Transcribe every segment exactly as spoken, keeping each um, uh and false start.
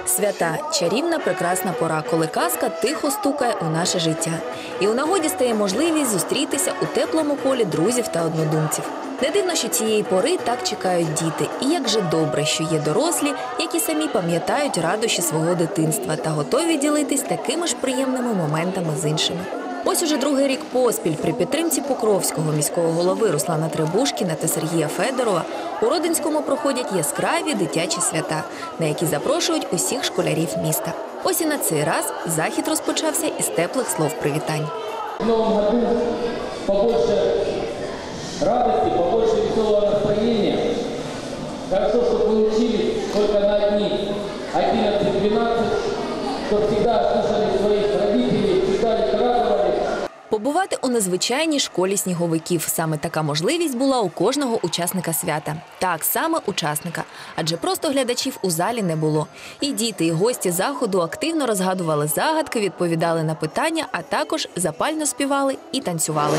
Свята – чарівна, прекрасна пора, коли казка тихо стукає у наше життя. І у нагоді стає можливість зустрітися у теплому колі друзів та однодумців. Не дивно, що цієї пори так чекають діти. І як же добре, що є дорослі, які самі пам'ятають радощі свого дитинства та готові ділитись такими ж приємними моментами з іншими. Ось уже другий рік поспіль при підтримці Покровського міського голови Руслана Требушкіна та Сергія Федорова у Родинському проходять яскраві дитячі свята, на які запрошують усіх школярів міста. Ось і на цей раз захід розпочався із теплих слов привітань. В новому році побольше радості, побольше веселого настроєння. Хорошо, що получили тільки на одні одинадцять-дванадцять, щоб завжди слухали своїх родителів, читали, радували. Побувати у незвичайній школі сніговиків. Саме така можливість була у кожного учасника свята. Так, саме учасника. Адже просто глядачів у залі не було. І діти, і гості заходу активно розгадували загадки, відповідали на питання, а також запально співали і танцювали.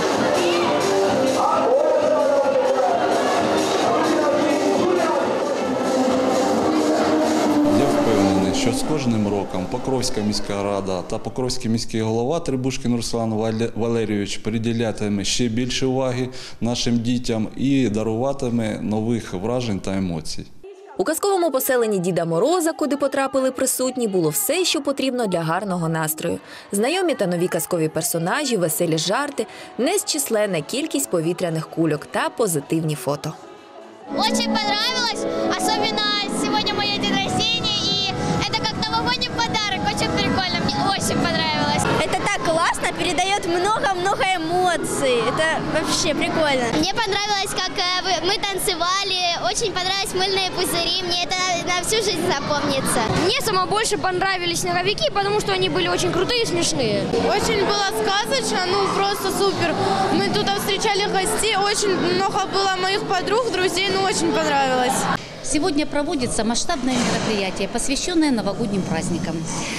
Що з кожним роком Покровська міська рада та Покровський міський голова Требушкін Руслан Валерійович приділятиме ще більше уваги нашим дітям і даруватиме нових вражень та емоцій. У казковому поселенні Діда Мороза, куди потрапили присутні, було все, що потрібно для гарного настрою. Знайомі та нові казкові персонажі, веселі жарти, незчисленна кількість повітряних кульок та позитивні фото. Дуже понравилось, особливо сьогодні моє день рождения. Это как новогодний подарок, очень прикольно, мне очень понравилось. Это так классно, передает много-много эмоций, это вообще прикольно. Мне понравилось, как мы танцевали, очень понравились мыльные пузыри, мне это на всю жизнь запомнится. Мне самое больше понравились снеговики, потому что они были очень крутые и смешные. Очень было сказочно, ну просто супер. Мы тут встречали гостей, очень много было моих подруг, друзей, ну очень понравилось. Сегодня проводится масштабное мероприятие, посвященное новогодним праздникам.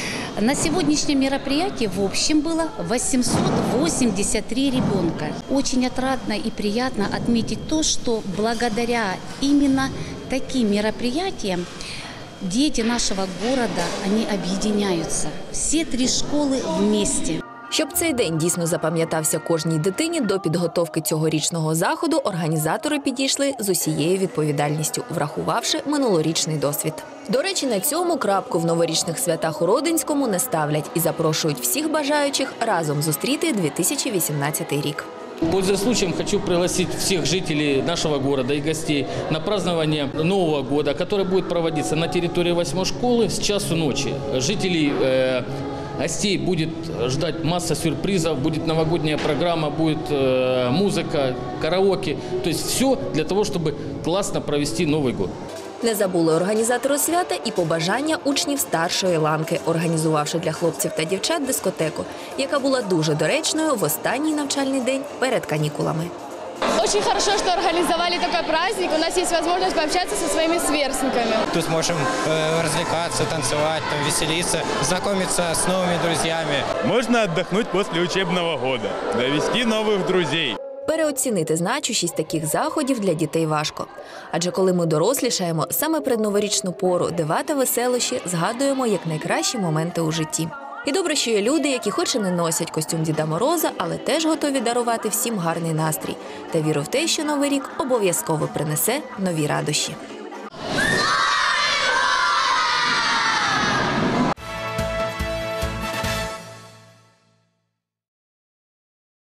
На сегодняшнем мероприятии в общем было восемьсот восемьдесят три ребенка. Очень отрадно и приятно отметить то, что благодаря именно таким мероприятиям дети нашего города, они объединяются. Все три школы вместе. Щоб цей день дійсно запам'ятався кожній дитині, до підготовки цьогорічного заходу організатори підійшли з усією відповідальністю, врахувавши минулорічний досвід. До речі, на цьому крапку в новорічних святах у Родинському не ставлять і запрошують всіх бажаючих разом зустріти дві тисячі вісімнадцятий рік. Пользуясь случаем, хочу пригласить всех жителей нашего города и гостей на празднование Нового года, которое будет проводиться на территории восьмой школы с часу ночи. Жителей э, Гостей будет ждать масса сюрпризов, будет новогодняя программа, будет э, музыка, караоке. То есть все для того, чтобы классно провести Новый год. Не забули організатори свята і побажання учнів старшої ланки, організувавши для хлопців та дівчат дискотеку, яка була дуже доречною в останній навчальний день перед канікулами. Очень хорошо, что организовали такой праздник. У нас есть возможность пообщаться со своими сверстниками. Тут сможем э, развлекаться, танцевать, там, веселиться, знакомиться с новыми друзьями. Можно отдохнуть после учебного года, завести новых друзей. Переоцінити значущість таких заходів для дітей важко. Адже коли ми дорослішаємо, саме предноворічну пору, дива та веселощі згадуємо як найкращі моменти у житті. І добре, що є люди, які хоч і не носять костюм Діда Мороза, але теж готові дарувати всім гарний настрій та віру в те, що Новий рік обов'язково принесе нові радощі.